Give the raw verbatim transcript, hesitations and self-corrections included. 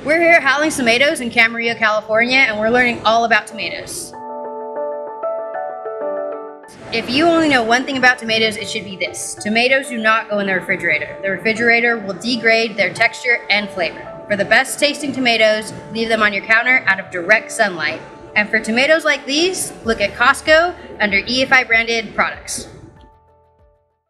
We're here at Houweling Tomatoes in Camarillo, California, and we're learning all about tomatoes. If you only know one thing about tomatoes, it should be this. Tomatoes do not go in the refrigerator. The refrigerator will degrade their texture and flavor. For the best tasting tomatoes, leave them on your counter out of direct sunlight. And for tomatoes like these, look at Costco under E F I branded products.